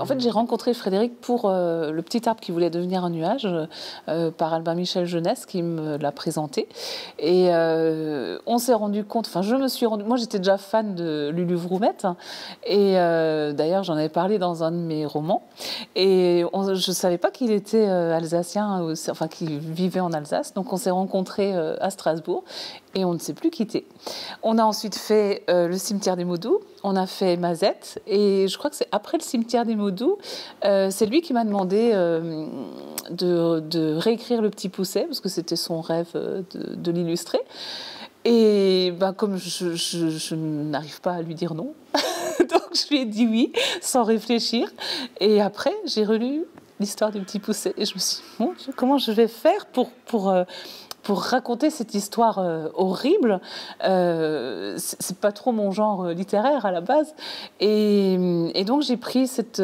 en fait, j'ai rencontré Frédéric pour Le Petit Arbre qui voulait devenir un nuage, par Albin Michel Jeunesse qui me l'a présenté. Et on s'est rendu compte, enfin je me suis rendu, moi j'étais déjà fan de Lulu Vroumette, et d'ailleurs j'en avais parlé dans un de mes romans. Et je ne savais pas qu'il était alsacien, enfin qu'il vivait en Alsace. Donc on s'est rencontrés à Strasbourg et on ne s'est plus quittés. On a ensuite fait le cimetière des Mots-Doux, on a fait Mazette, et je crois que c'est après le cimetière des Mots-Doux, c'est lui qui m'a demandé de réécrire Le Petit Pousset, parce que c'était son rêve de l'illustrer. Et ben, comme je n'arrive pas à lui dire non, donc je lui ai dit oui, sans réfléchir. Et après, j'ai relu l'histoire du Petit Pousset, et je me suis dit, bon, comment je vais faire pour raconter cette histoire horrible. C'est pas trop mon genre littéraire à la base. Et donc j'ai pris cette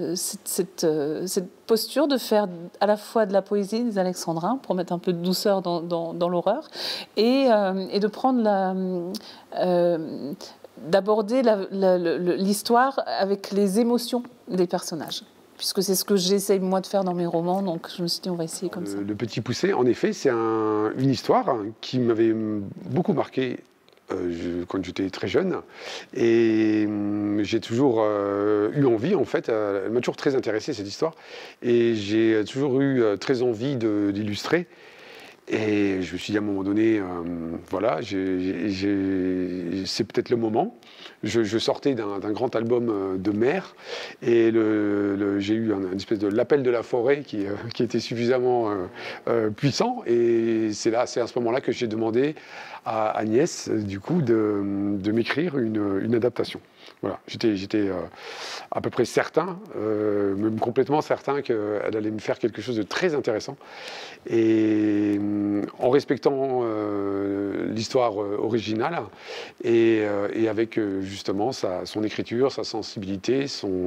posture de faire à la fois de la poésie des alexandrins, pour mettre un peu de douceur dans l'horreur, et de prendre d'aborder l'histoire avec les émotions des personnages. Puisque c'est ce que j'essaye moi de faire dans mes romans, donc je me suis dit on va essayer comme ça. Le Petit Pousset, en effet, c'est une histoire qui m'avait beaucoup marqué quand j'étais très jeune, et j'ai toujours eu envie, en fait, elle m'a toujours très intéressé cette histoire, et j'ai toujours eu très envie d'illustrer. Et je me suis dit à un moment donné, voilà, c'est peut-être le moment. Je sortais d'un grand album de mer, et j'ai eu une espèce de l'appel de la forêt qui était suffisamment puissant. Et c'est à ce moment-là que j'ai demandé à Agnès, du coup, de m'écrire une adaptation. Voilà, j'étais à peu près certain, même complètement certain qu'elle allait me faire quelque chose de très intéressant. Et en respectant l'histoire originale, et avec justement son écriture, sa sensibilité, son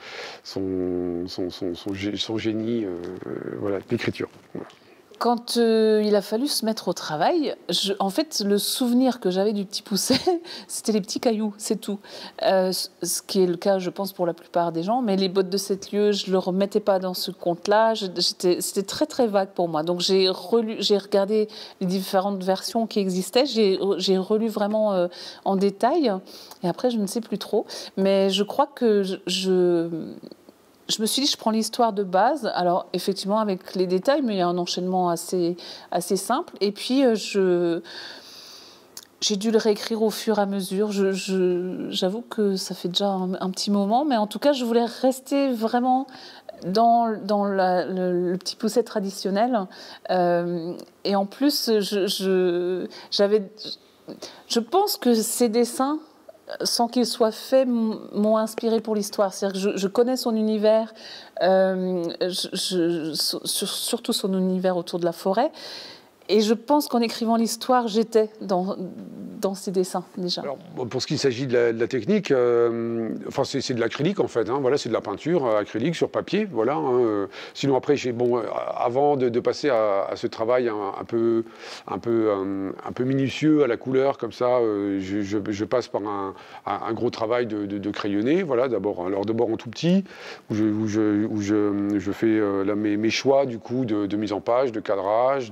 génie, voilà, d'écriture. Voilà. Quand il a fallu se mettre au travail, en fait, le souvenir que j'avais du Petit Pousset, c'était les petits cailloux, c'est tout. Ce qui est le cas, je pense, pour la plupart des gens. Mais les bottes de 7 lieues, je ne le remettais pas dans ce compte-là. C'était très, très vague pour moi. Donc, j'ai regardé les différentes versions qui existaient. J'ai relu vraiment en détail. Et après, je ne sais plus trop. Mais je crois que je me suis dit, je prends l'histoire de base, alors effectivement avec les détails, mais il y a un enchaînement assez simple. Et puis, j'ai dû le réécrire au fur et à mesure. J'avoue que ça fait déjà un petit moment, mais en tout cas, je voulais rester vraiment dans le Petit Pousset traditionnel. Et en plus, je pense que ces dessins, sans qu'il soit fait, m'ont inspiré pour l'histoire. C'est-à-dire que je connais son univers, surtout son univers autour de la forêt. Et je pense qu'en écrivant l'histoire, j'étais dans ces dessins déjà. Alors, pour ce qui s'agit de la technique, enfin, c'est de l'acrylique en fait. Hein, voilà, c'est de la peinture acrylique sur papier. Voilà. Hein, sinon après, avant de passer à ce travail un peu minutieux à la couleur comme ça, je passe par un gros travail de crayonné. Voilà, d'abord en tout petit, où je fais mes choix du coup de mise en page, de cadrage,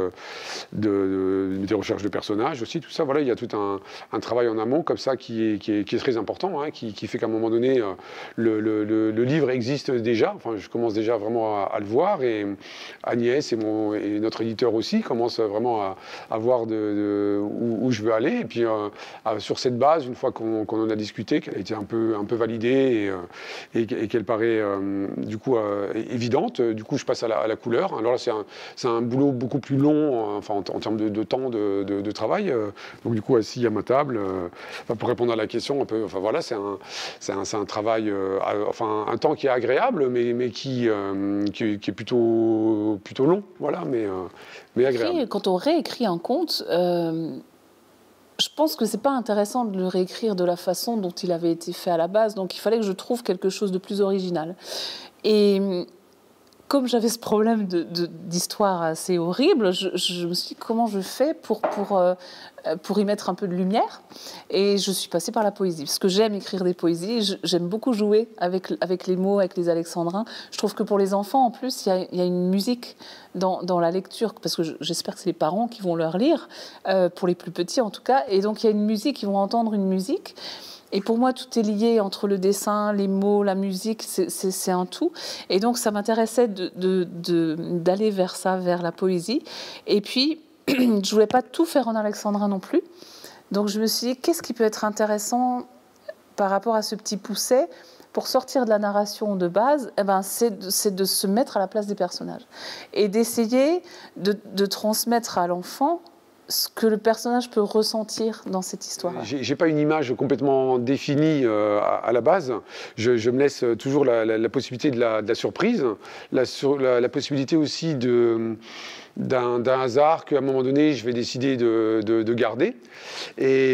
des recherches de personnages aussi, tout ça. Voilà, il y a tout un travail en amont comme ça qui est très important, hein, qui fait qu'à un moment donné, le livre existe déjà. Enfin, je commence déjà vraiment à le voir, et Agnès et notre éditeur aussi commencent vraiment à voir où je veux aller. Et puis, sur cette base, une fois qu'on en a discuté, qu'elle a été un peu validée et qu'elle paraît du coup évidente, du coup, je passe à la couleur. Alors là, c'est un boulot beaucoup plus long, enfin, en termes de temps de travail. Donc du coup, assis à ma table, pour répondre à la question un peu, enfin voilà, c'est un travail, enfin un temps qui est agréable, mais qui est plutôt long, voilà, mais agréable. Après, quand on réécrit un conte, je pense que c'est pas intéressant de le réécrire de la façon dont il avait été fait à la base. Donc il fallait que je trouve quelque chose de plus original. Et comme j'avais ce problème d'histoire assez horrible, je me suis dit comment je fais pour y mettre un peu de lumière. Et je suis passée par la poésie, parce que j'aime écrire des poésies, j'aime beaucoup jouer avec les mots, avec les alexandrins. Je trouve que pour les enfants, en plus, il y a une musique dans la lecture, parce que j'espère que c'est les parents qui vont leur lire, pour les plus petits en tout cas. Et donc il y a une musique, ils vont entendre une musique. Et pour moi, tout est lié entre le dessin, les mots, la musique, c'est un tout. Et donc, ça m'intéressait d'aller vers ça, vers la poésie. Et puis, je ne voulais pas tout faire en alexandrin non plus. Donc, je me suis dit, qu'est-ce qui peut être intéressant par rapport à ce petit Pousset pour sortir de la narration de base? Eh ben, c'est de se mettre à la place des personnages. Et d'essayer de transmettre à l'enfant ce que le personnage peut ressentir dans cette histoire. J'ai pas une image complètement définie à la base. Je me laisse toujours la possibilité de la surprise, la possibilité aussi d'un hasard qu'à un moment donné, je vais décider de garder. Et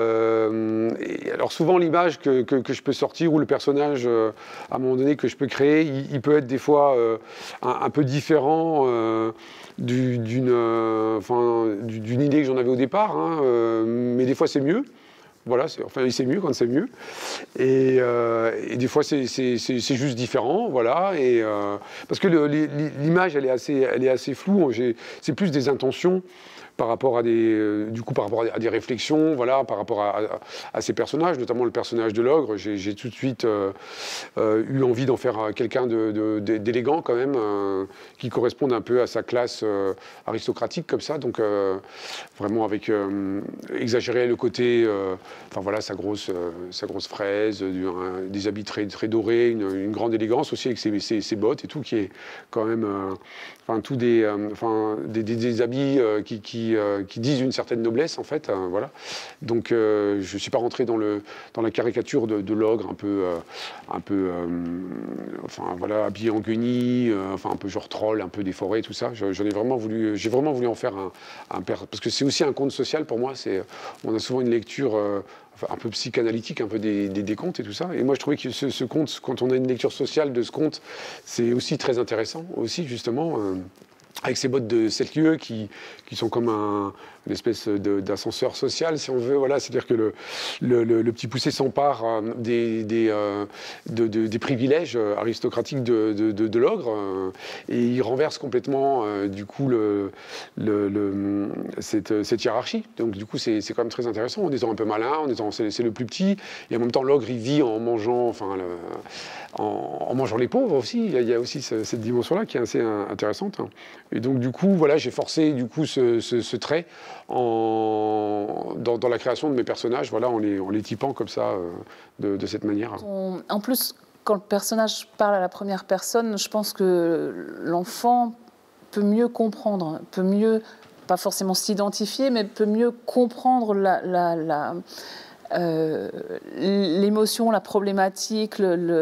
alors souvent, l'image que je peux sortir ou le personnage, à un moment donné, que je peux créer, il peut être des fois un peu différent d'une idée que j'en avais au départ, hein, mais des fois c'est mieux. Voilà, c'est mieux quand c'est mieux. Et des fois, c'est juste différent, voilà. Parce que l'image, elle est assez floue. C'est plus des intentions par rapport à des réflexions, voilà, par rapport à ces personnages, notamment le personnage de l'ogre. J'ai tout de suite eu envie d'en faire quelqu'un d'élégant quand même, qui corresponde un peu à sa classe aristocratique comme ça. Donc vraiment avec exagérer le côté, enfin voilà, sa grosse fraise, des habits très, très dorés, une grande élégance aussi avec ses bottes et tout, qui est quand même, enfin tous des habits qui disent une certaine noblesse en fait, voilà. Donc je ne suis pas rentré dans la caricature de l'ogre un peu enfin voilà, habillé en guenille, enfin un peu genre troll, un peu déforé, tout ça. J'ai vraiment voulu en faire un père, parce que c'est aussi un conte social pour moi. On a souvent une lecture un peu psychanalytique, un peu des contes et tout ça. Et moi, je trouvais que ce conte, quand on a une lecture sociale de ce conte, c'est aussi très intéressant, aussi justement. Avec ces bottes de 7 lieues qui sont comme une espèce d'ascenseur social, si on veut. Voilà, c'est-à-dire que le petit Pousset s'empare des privilèges aristocratiques de l'ogre et il renverse complètement, du coup, cette hiérarchie. Donc, du coup, c'est quand même très intéressant. En étant un peu malin, c'est le plus petit, et en même temps, l'ogre, il vit en mangeant, en mangeant les pauvres aussi. Il y a aussi cette dimension-là qui est assez intéressante. Et donc, du coup, voilà, j'ai forcé du coup ce trait dans la création de mes personnages, voilà, en les typant comme ça, de cette manière. En plus, quand le personnage parle à la première personne, je pense que l'enfant peut mieux comprendre, peut mieux, pas forcément s'identifier, mais peut mieux comprendre l'émotion, la problématique,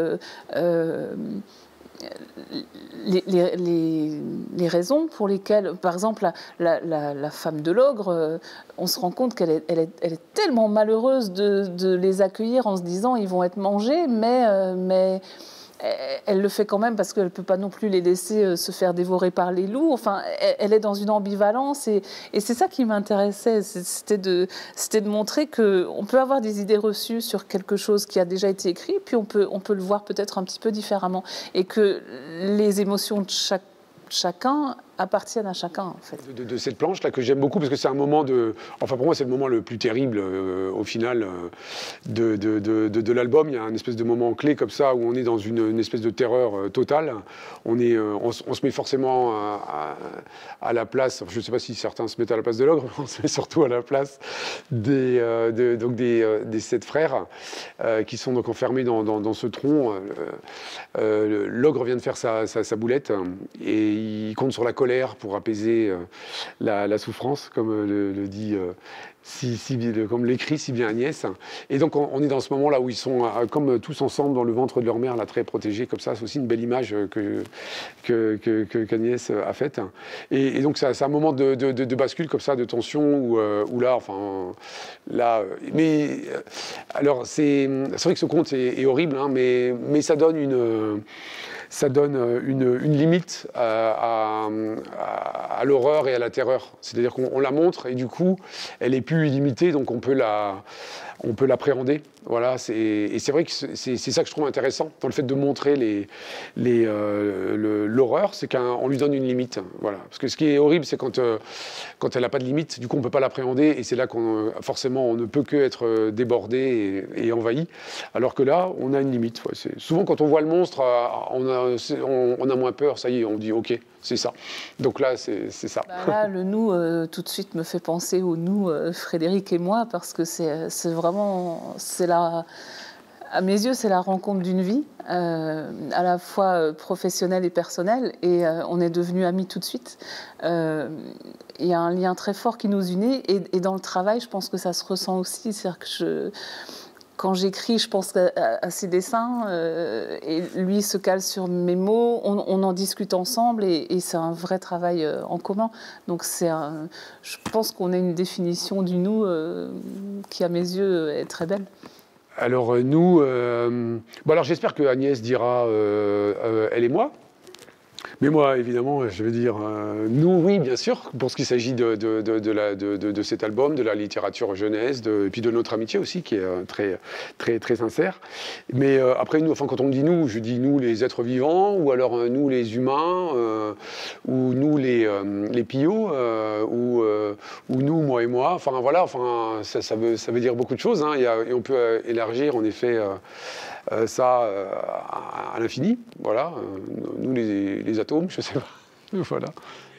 les raisons pour lesquelles, par exemple, la femme de l'ogre, on se rend compte qu'elle est tellement malheureuse de les accueillir en se disant ils vont être mangés, mais elle le fait quand même parce qu'elle ne peut pas non plus les laisser se faire dévorer par les loups. Enfin, elle est dans une ambivalence et c'est ça qui m'intéressait. C'était de montrer qu'on peut avoir des idées reçues sur quelque chose qui a déjà été écrit, puis on peut le voir peut-être un petit peu différemment. Et que les émotions de chacun appartiennent à chacun, en fait. De cette planche-là que j'aime beaucoup, parce que c'est un moment enfin pour moi c'est le moment le plus terrible au final de l'album. Il y a un espèce de moment clé comme ça où on est dans une espèce de terreur totale. On se met forcément à la place, je ne sais pas si certains se mettent à la place de l'ogre, on se met surtout à la place des 7 frères qui sont donc enfermés dans ce tronc. L'ogre vient de faire sa boulette et il compte sur la colère pour apaiser la souffrance, comme le dit comme l'écrit si bien Agnès. Et donc on est dans ce moment-là où ils sont comme tous ensemble dans le ventre de leur mère, là, très protégés, comme ça. C'est aussi une belle image qu'Agnès a faite. Et donc c'est un moment de bascule comme ça, de tension, où là, enfin, là, mais alors c'est vrai que ce conte est horrible, hein, mais ça donne une limite à l'horreur et à la terreur. C'est-à-dire qu'on la montre et du coup, elle est plus illimitée, donc on peut l'appréhender. Voilà, et c'est vrai que c'est ça que je trouve intéressant dans le fait de montrer l'horreur, c'est qu'on lui donne une limite. Voilà. Parce que ce qui est horrible, c'est quand elle n'a pas de limite, du coup on ne peut pas l'appréhender, et c'est là qu'on forcément on ne peut que être débordé et envahi. Alors que là, on a une limite. Ouais. Souvent quand on voit le monstre, on a moins peur, ça y est, on dit ok, c'est ça. Donc là, c'est ça. Bah là, le nous, tout de suite, me fait penser au nous, Frédéric et moi, parce que c'est vraiment, à mes yeux, c'est la rencontre d'une vie, à la fois professionnelle et personnelle, et on est devenus amis tout de suite. Il y a un lien très fort qui nous unit, et dans le travail, je pense que ça se ressent aussi. C'est-à-dire que quand j'écris, je pense à ses dessins, et lui se cale sur mes mots, on en discute ensemble, et c'est un vrai travail en commun. Donc je pense qu'on a une définition du nous qui, à mes yeux, est très belle. Alors nous, bon alors j'espère que Agnès dira elle et moi. Mais moi, évidemment, je veux dire, nous, oui, bien sûr, pour ce qu'il s'agit de cet album, de la littérature jeunesse, et puis de notre amitié aussi, qui est très, très, très sincère. Mais après, nous, enfin, quand on me dit nous, je dis nous, les êtres vivants, ou alors nous, les humains, ou nous, les pillots, ou nous, moi et moi. Enfin, voilà, enfin, ça veut dire beaucoup de choses, hein, et on peut élargir, en effet, ça à l'infini, voilà. Nous, les atomes, je sais pas, voilà.